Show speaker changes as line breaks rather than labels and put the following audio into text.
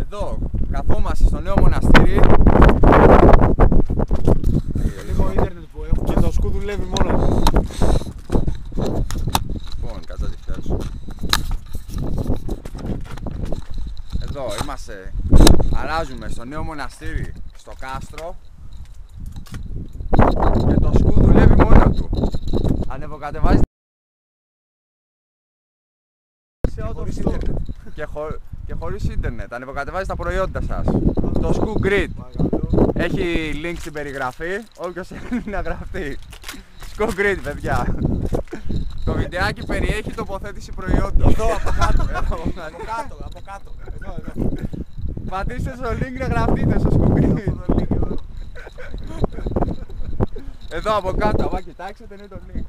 Εδώ καθόμαστε στο νέο μοναστήρι.
Λίγο ίντερνετ που έχω και το σκου δουλεύει μόνο του.
Λοιπόν, κάτσε να τη φτιάξω. Εδώ είμαστε. Αράζουμε στο νέο μοναστήρι στο κάστρο. Και το σκου δουλεύει μόνο του. Ανεβοκατεβάζει και χωρίς ίντερνετ. Ανεβοκατεβάζει τα προϊόντα σας. Το σκου Grid. Έχει link στην περιγραφή. Όποιος θέλει να γραφτεί. Σκου Grid, παιδιά. Το βιντεάκι περιέχει τοποθέτηση προϊόντων.
Εδώ από κάτω. Από κάτω. Εδώ.
Πατήστε στο link να γραφτείτε στο σκου Grid. Εδώ από κάτω, άμα κοιτάξετε είναι το link.